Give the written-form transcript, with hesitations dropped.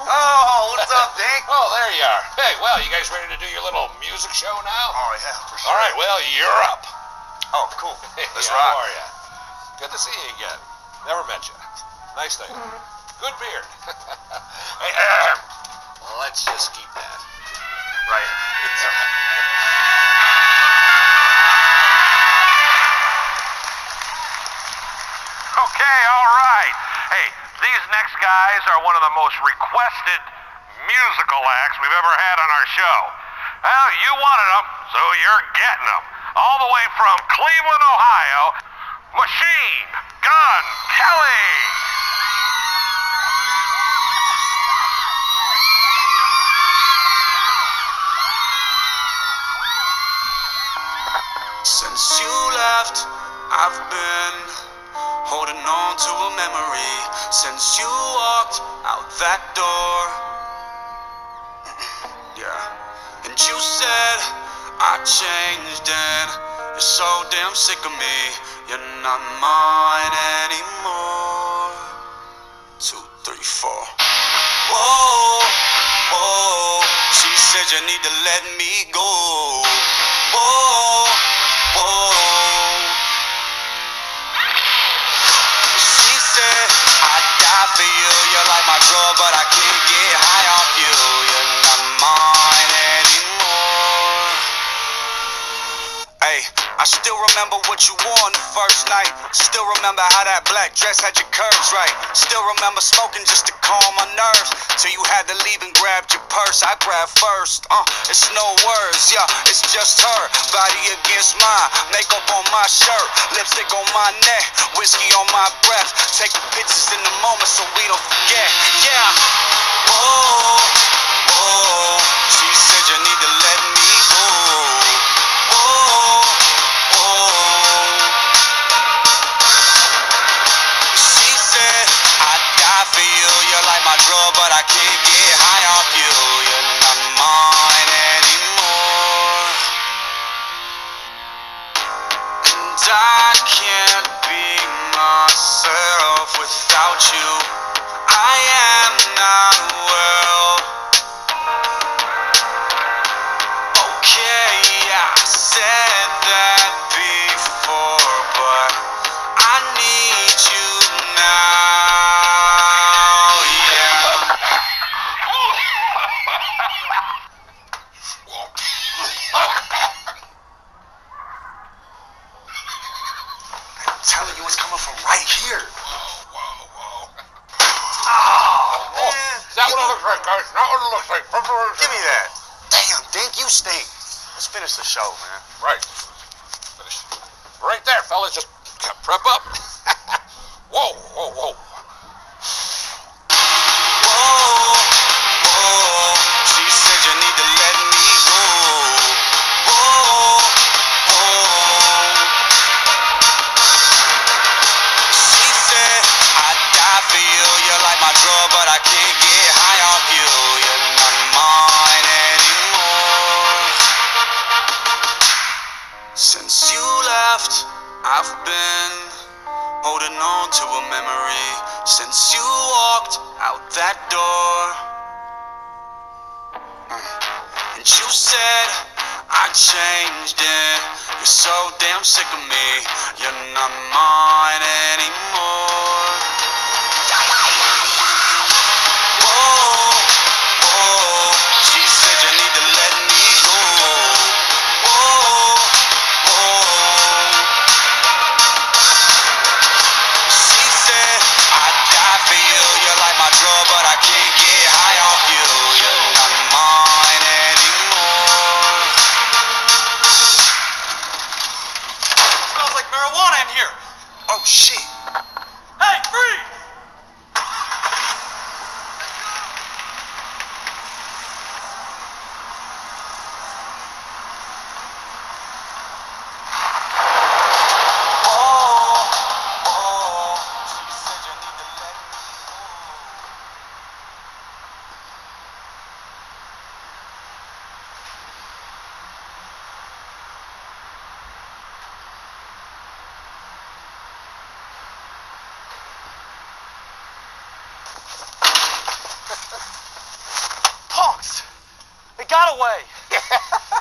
Oh, what's up, Dink? Oh, there you are. Hey, well, you guys ready to do your little music show now? Oh, yeah, for sure. All right, well, you're up. Oh, cool. Let's yeah, rock. How are you? Good to see you again. Never met you. Nice thing. Good beard. Hey, let's just keep that. Right. Okay, all right. Hey, these next guys are one of the most requested musical acts we've ever had on our show. Well, you wanted them, so you're getting them. All the way from Cleveland, Ohio, Machine Gun Kelly. Since you left, I've been holding on to a memory. Since you walked out that door, yeah. And you said I changed and you're so damn sick of me. You're not mine anymore. 2, 3, 4. Whoa, whoa. She said you need to let me go. Whoa, whoa. She said I'd die for you. You're like my drug, but I can't get high off you. You're not mine anymore. Hey, I still remember what you wore on the first night. Still remember how that black dress had your curves right. Still remember smoking just to calm my nerves, till you had to leave and grabbed your purse. I grabbed first. It's no words, yeah, it's just her. Body against mine, makeup on my shirt, lipstick on my neck, whiskey on my breath. Taking pictures in the moment so we don't forget. Yeah. Whoa, whoa. She said you need to let me go. Whoa, whoa. She said I'd die for you. You're like my drug, but I can't get high off you. You're not mine anymore. And I can't be myself without you. I am not well. Okay, I said that before, but I need you now, yeah. I'm telling you, it's coming from right here. Whoa. Oh, man. That's what it looks like, guys. That's what it looks like. Give me that. Damn, Dink, you stink. Let's finish the show, man. Right. Finish. Right there, fellas. Just prep up. Whoa. Whoa, whoa. She said you need to let me go. Whoa, whoa. She said I'd die for you. You're like my drug, but I can't get high off you. You're not mine anymore. Since you left, I've been holding on to a memory. Since you walked out that door, and you said I changed it. You're so damn sick of me. You're not mine anymore. Whoa, whoa. She said you need to let me go. Whoa, whoa. She said I'd die for you. You're like my drug, but I can't get high off you. You're not mine anymore. Smells like marijuana in here. Oh shit. got away.